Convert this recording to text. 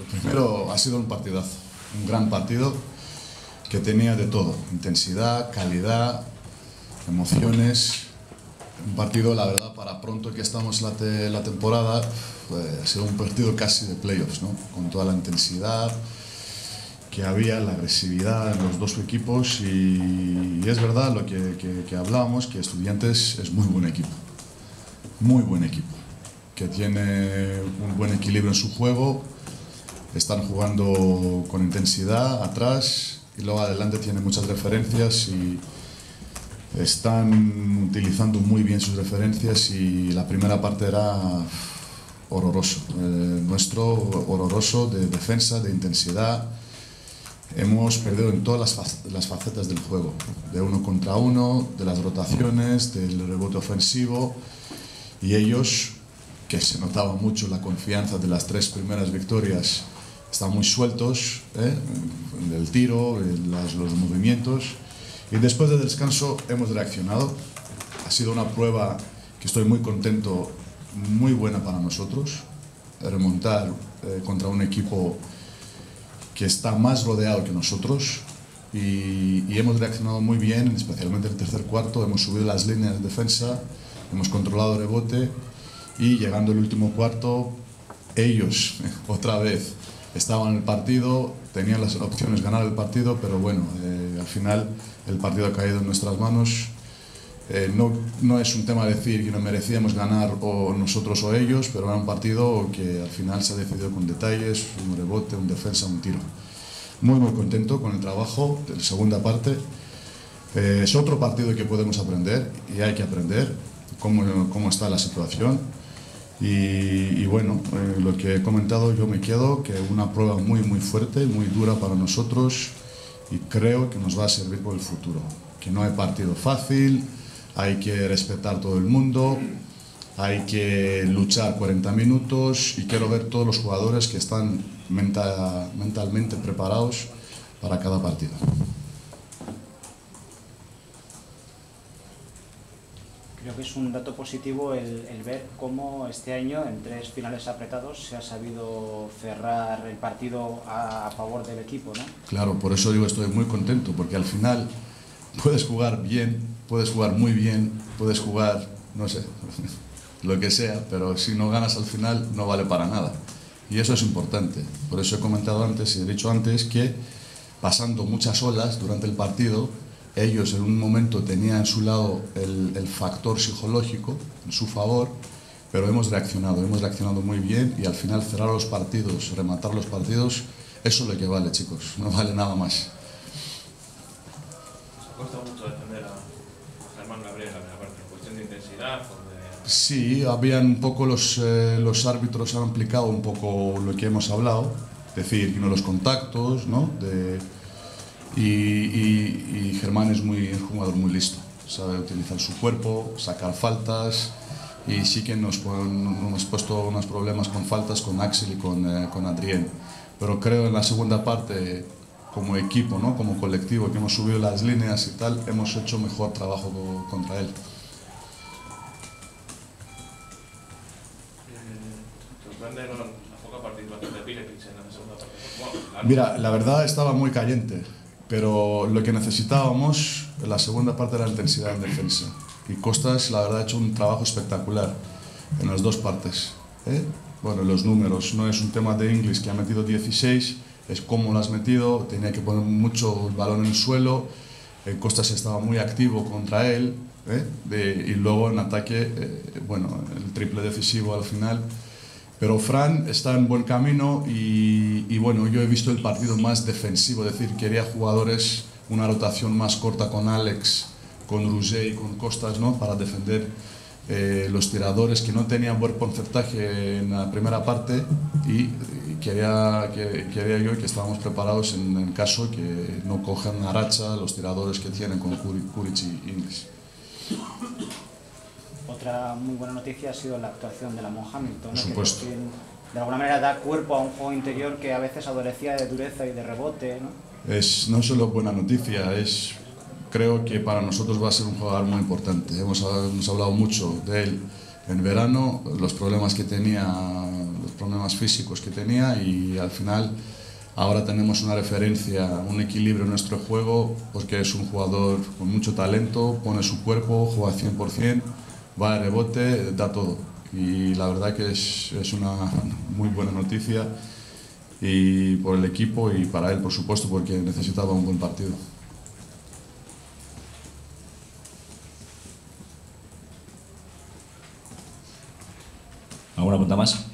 Lo primero, ha sido un partidazo, un gran partido que tenía de todo, intensidad, calidad, emociones. Un partido, la verdad, para pronto que estamos la temporada, ha sido un partido casi de playoffs, ¿no? Con toda la intensidad que había, la agresividad en los dos equipos y es verdad lo que hablábamos, que Estudiantes es muy buen equipo, que tiene un buen equilibrio en su juego, están jugando con intensidad atrás y luego adelante tiene muchas referencias y están utilizando muy bien sus referencias y la primera parte era horroroso, horroroso de defensa, de intensidad. Hemos perdido en todas las facetas del juego, de uno contra uno, de las rotaciones, del rebote ofensivo y ellos, que se notaba mucho la confianza de las 3 primeras victorias, están muy sueltos en el tiro, en los movimientos y después del descanso hemos reaccionado. Ha sido una prueba que estoy muy contento, muy buena para nosotros, remontar contra un equipo que está más rodeado que nosotros y hemos reaccionado muy bien, especialmente en el tercer cuarto. Hemos subido las líneas de defensa, hemos controlado el rebote y llegando al último cuarto, ellos otra vez estaban en el partido, tenían las opciones de ganar el partido, pero bueno, al final el partido ha caído en nuestras manos. No es un tema de decir que no merecíamos ganar o nosotros o ellos, pero era un partido que al final se ha decidido con detalles, un rebote, un defensa, un tiro. Muy contento con el trabajo de la segunda parte. Es otro partido que podemos aprender y hay que aprender cómo está la situación. Y bueno, lo que he comentado, yo me quedo que una prueba muy fuerte, muy dura para nosotros y creo que nos va a servir por el futuro. Que no hay partido fácil. Hay que respetar a todo el mundo, hay que luchar 40 minutos y quiero ver todos los jugadores que están mentalmente preparados para cada partido. Creo que es un dato positivo el ver cómo este año, en 3 finales apretados, se ha sabido cerrar el partido a favor del equipo, ¿no? Claro, por eso digo estoy muy contento, porque al final puedes jugar bien, puedes jugar muy bien, puedes jugar, no sé, lo que sea, pero si no ganas al final no vale para nada. Y eso es importante. Por eso he comentado antes y he dicho antes que pasando muchas olas durante el partido, ellos en un momento tenían a su lado el factor psicológico en su favor, pero hemos reaccionado muy bien y al final cerrar los partidos, rematar los partidos, eso es lo que vale, chicos, no vale nada más. Cuesta mucho defender a Germán Gabriel en cuestión de intensidad. Sí, habían un poco los árbitros han aplicado un poco lo que hemos hablado, es decir, los contactos, ¿no? Y Germán es un jugador muy listo, sabe utilizar su cuerpo, sacar faltas y sí que nos hemos puesto unos problemas con faltas con Axel y con Adrien, pero creo en la segunda parte como equipo, ¿no? Como colectivo, que hemos subido las líneas y tal, hemos hecho mejor trabajo contra él. ¿Sorprende la poca participación de Piletic en la segunda parte? Bueno, Mira, la verdad estaba muy caliente, pero lo que necesitábamos en la segunda parte era la intensidad en defensa. Y Costas, la verdad, ha hecho un trabajo espectacular en las dos partes. Bueno, los números, no es un tema de Inglis que ha metido 16, es cómo lo has metido, tenía que poner mucho el balón en el suelo, Costas estaba muy activo contra él, y luego en ataque, bueno, el triple decisivo al final. Pero Fran está en buen camino y bueno, yo he visto el partido más defensivo, es decir, quería jugadores, una rotación más corta con Alex, con Rouget y con Costas, ¿no? Para defender los tiradores que no tenían buen porcentaje en la primera parte y quería yo que estábamos preparados en el caso que no cojan una racha los tiradores que tienen con Kuric y Inglis. Otra muy buena noticia ha sido la actuación de Lamont Hamilton, ¿no? Por supuesto. Que de alguna manera da cuerpo a un juego interior que a veces adolecía de dureza y de rebote, ¿no? No solo buena noticia, creo que para nosotros va a ser un jugador muy importante. Hemos hablado mucho de él en verano, los problemas que tenía, los problemas físicos que tenía, y al final ahora tenemos una referencia, un equilibrio en nuestro juego, porque es un jugador con mucho talento, pone su cuerpo, juega 100%, va de rebote, da todo. Y la verdad que es una muy buena noticia, y por el equipo y para él, por supuesto, porque necesitaba un buen partido. ¿Alguna pregunta más?